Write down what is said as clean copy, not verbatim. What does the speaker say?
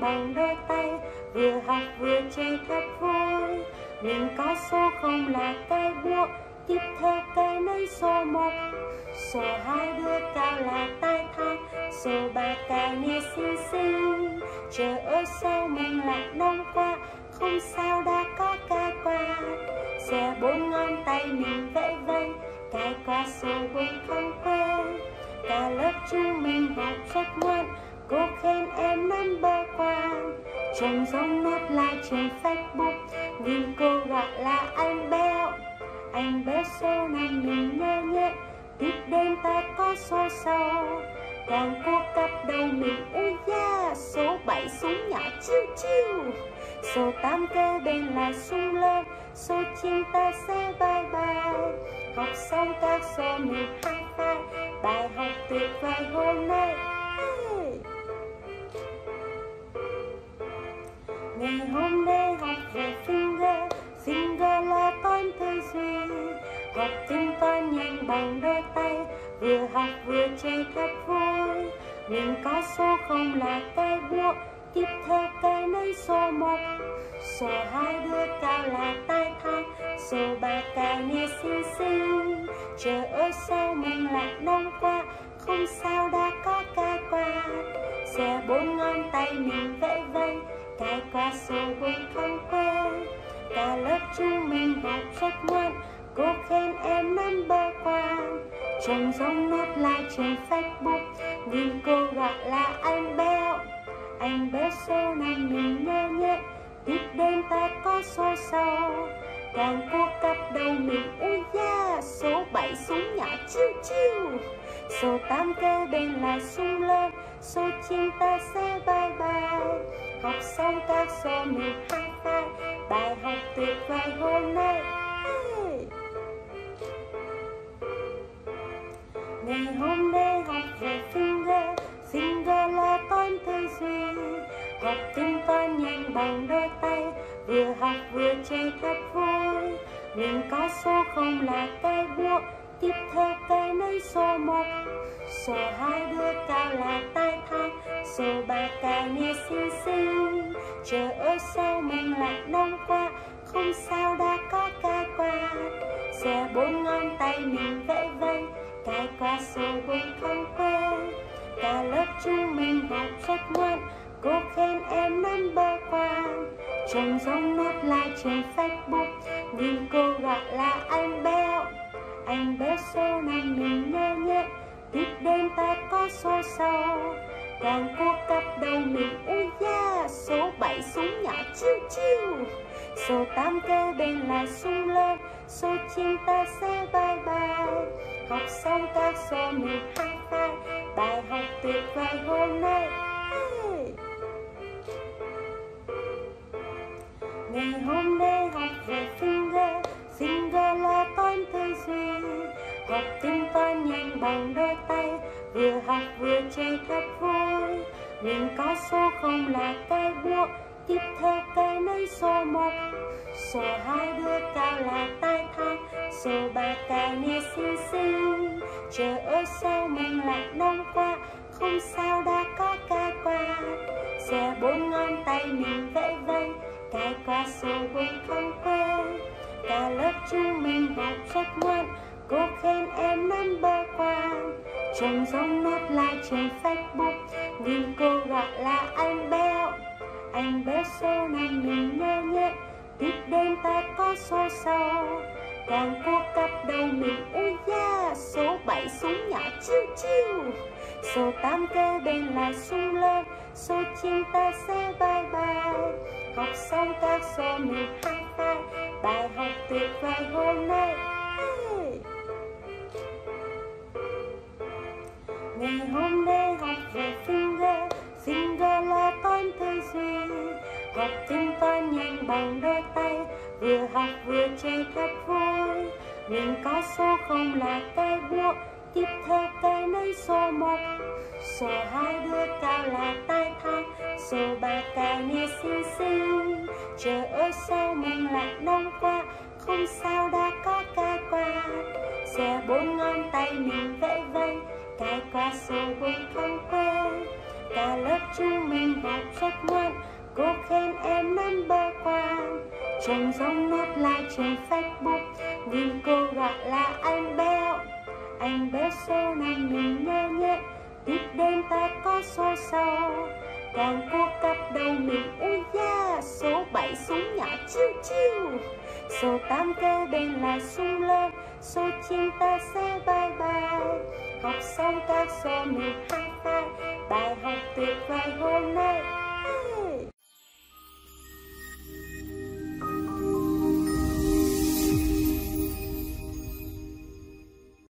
bằng đôi tay, vừa học vừa chơi thật vui. Mình có số 0 là cái búa, tiếp theo cái nấy số 1. Số 2 đưa cao là tai thang, số 3 cái nê xinh xinh. Trời ơi sao mình lại nông quá, không sao đã có cái quạt. Xe 4 ngón tay mình vẫy vẫy, cái quạt số 4 không quên. Cả lớp chúng mình học rất ngoan, cô khen em number one. Chồng giống nốt like trên Facebook, nhưng cô gọi là anh Béo. Anh Béo số này mình nhớ nhẹ, tiếp đến ta có số sau. Càng cô cặp đầu mình ui da, số 7 súng nhỏ chiêu chiêu. Số 8 kế bên là sung lên, số 9 ta sẽ bye bye. Học xong các số mình high five, bài học tuyệt vời hôm nay. Hey. Ngày hôm nay học về Finger, Finger là toán tư duy. Học tính toán nhanh bằng đôi tay, vừa học vừa chơi thật vui. Mình có số 0 là cái búa, tiếp theo cái nấy số 1. Số 2 đưa cao là tai thang, số 3 cái nê xinh xinh. Trời ơi sao mình lại nông quá, không sao đã có cái quạt. Xe 4 ngón tay mình vẫy vẫy, cái quạt số 4 không quên. Cả lớp chúng mình học rất ngoan, cô khen em number one. Chồng giống nốt like trên Facebook, nhưng cô gọi là anh Béo. Anh Béo số này mình nhớ nhẹ, tiếp đến ta có số sau. Càng cô cặp đầu mình ui da, số 7 súng nhỏ chiêu chiêu. Số 8 kế bên là sung lên, số 9 ta sẽ bye bye. Học xong các số mình high five, bài học tuyệt vời hôm nay. Hey. Ngày hôm nay học về Finger, Finger là toán tư duy. Học tính toán nhanh bằng đôi tay, vừa học vừa chơi thật vui. Mình có số 0 là cái búa, tiếp theo cái nấy số 1. Số 2 đưa cao là tai thang, số 3 cái nê xinh xinh. Trời ơi sao mình lại nông quá, không sao đã có cái quạt. Xe 4 ngón tay mình vẫy vẫy, cái quạt số 4 không quên. Cả lớp chúng mình học rất ngoan, cô khen em number one. Chồng giống nốt like trên Facebook, nhưng cô gọi là anh Béo. Anh Béo số này mình nhớ nhẹ, tiếp đến ta có số sau. Càng cô cặp đầu mình ui da, số 7 súng nhỏ chiêu chiêu. Số 8 kế bên là sung lên, số 9 ta sẽ bye bye. Học xong các số mình high five, bài học tuyệt vời hôm nay. Hey. Ngày hôm nay học về Finger, Finger là toán tư duy. Học tính toán nhanh bằng đôi tay, vừa học vừa chơi thật vui. Mình có số 0 là cái búa, tiếp theo cái nấy số 1. Số 2 đưa cao là tai thang, số 3 cái nê xinh xinh. Trời ơi sao mình lại nông quá, không sao đã có cái quạt. Xe 4 ngón tay mình vẫy vẫy, cái quạt số 4 không quên. Cả lớp chúng mình học rất ngoan, cô khen em number one. Chồng giống nốt like trên Facebook, nhưng cô gọi là anh Béo. Anh Béo số này mình nhớ nhẹ, tiếp đến ta có số sau. Càng cô cặp đầu mình ui da, số 7 súng nhỏ chiêu chiêu. Số 8 kế bên là sung lên, số 9 ta sẽ bye bye. Học xong các số mình high five, bài học tuyệt vời hôm nay. Hey. Ngày hôm nay học về Finger, Finger là toán tư duy. Học tính toán nhanh bằng đôi tay, vừa học vừa chơi thật vui. Mình có số 0 là cái búa, tiếp theo cái nấy số 1. Số 2 đưa cao là tai thang, số 3 cái nê xinh xinh. Trời ơi sao mình lại nông quá, không sao đã có cái quạt. Xe 4 ngón tay mình vẫy vẫy, cái quạt số 4 không quên. Cả lớp chúng mình học rất ngoan, cô khen em number one. Chồng giống nốt like trên Facebook, nhìn cô gọi là anh béo. Anh béo số năm mình nhớ nhẹ, tiếp đến ta có số sau. Càng cô cặp đầu mình ui da, số 7 súng nhỏ chiêu chiêu. Số 8 kế bên là súng lớn, số 9 ta sẽ bye bye. Học xong các số mình high five, bài học tuyệt vời hôm nay.